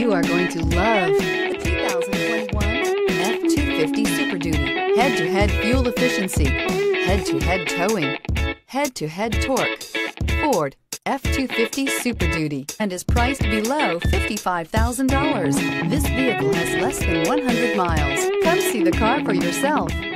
You are going to love the 2021 F-250 Super Duty. Head-to-head fuel efficiency, head-to-head towing, head-to-head torque. Ford F-250 Super Duty and is priced below $55,000. This vehicle has less than 100 miles. Come see the car for yourself.